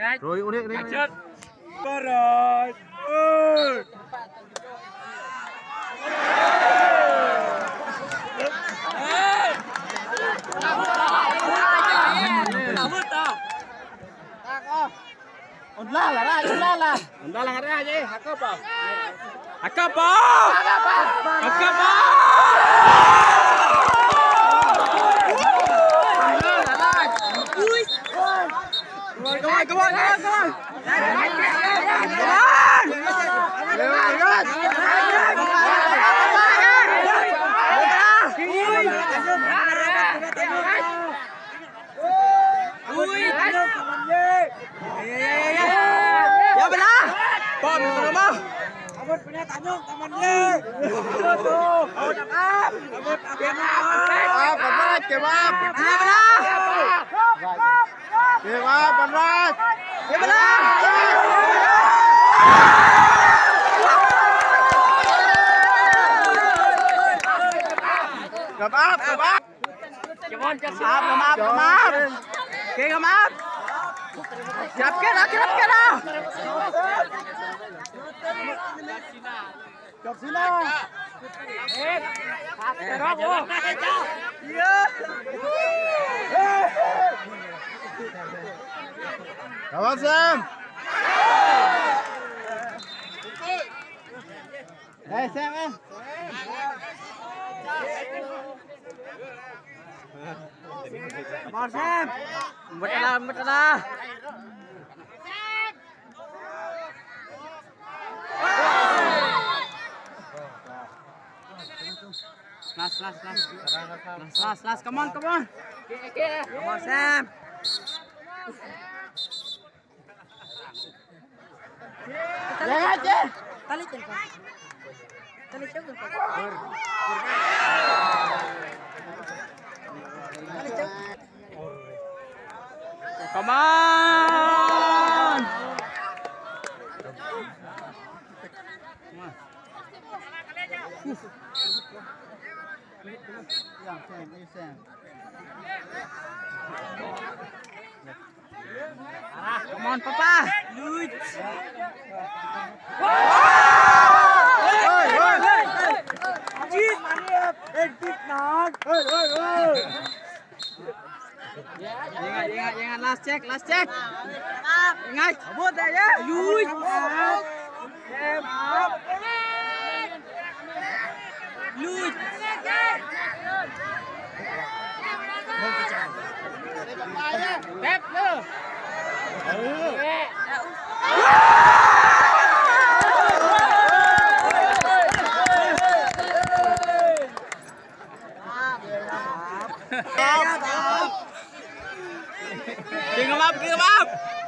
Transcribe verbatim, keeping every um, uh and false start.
Rồi uống đi, uống đi. Chết. Có rồi. Ừ. Udah lah, udah lah. Udah lah ngada aja, hakap apa? Hakap apa? Hakap apa? Come on, come on, come on, come on. Ya belah. Bom itu nama. Abot punya tanyung temannya. Tuh. Oh, dapat. Abot kebab. Kebab, kebab. Ya belah. Kebab, berat. Ya belah. Kebab, kebab. Kebab, kebab, kebab, kebab. Oke, kebab. Siapkan lah, siapkan lah. Jom sini. Eh, terus. Iya. Kawan Sam. Eh, Sam eh. Kawan Sam. Betlah, betlah. Last, last, last. Last, last, last. Come on, come on. Come on, Sam. Jangan aja. Tali cengkok. Tali cengkok. Tali cengkok. Come on. Come on, Papa. Luit. Ingat, ingat, ingat. Last check, last check. Ingat. Abot aja. Luit. Luit. Beb lu. Kì ngâm ấp, kì ngâm ấp.